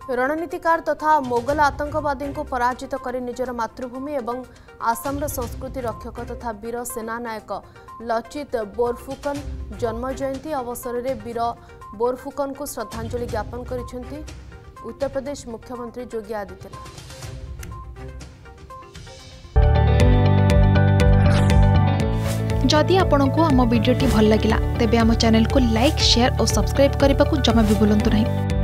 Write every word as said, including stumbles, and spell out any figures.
रणनीतिकार तथा मोगल आतंकवादी को पराजित कर निजर मातृभूमि एवं आसाम संस्कृति रक्षक तथा वीर सेनानायक लचित बोरफुकन जन्म जयंती अवसर में वीर बोरफुकन को श्रद्धांजलि ज्ञापन करिसेंती उत्तर प्रदेश मुख्यमंत्री योगी आदित्यनाथ। जदि आपंक आम भिडी भल लगा तेब आम चैनल को लाइक शेयर और सब्सक्राइब करने को जमा भी भूलु नहीं।